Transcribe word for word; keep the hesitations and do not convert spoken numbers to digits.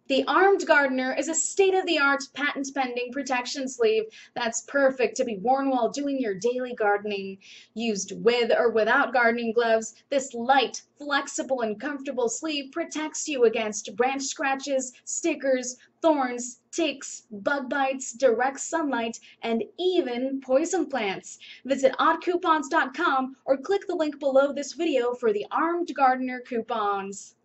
The Armed Gardener is a state-of-the-art, patent-pending protection sleeve that's perfect to be worn while doing your daily gardening. Used with or without gardening gloves, this light, flexible, and comfortable sleeve protects you against branch scratches, stickers, thorns, ticks, bug bites, direct sunlight, and even poison plants. Visit odd coupons dot com or click the link below this video for the Armed Gardener coupons.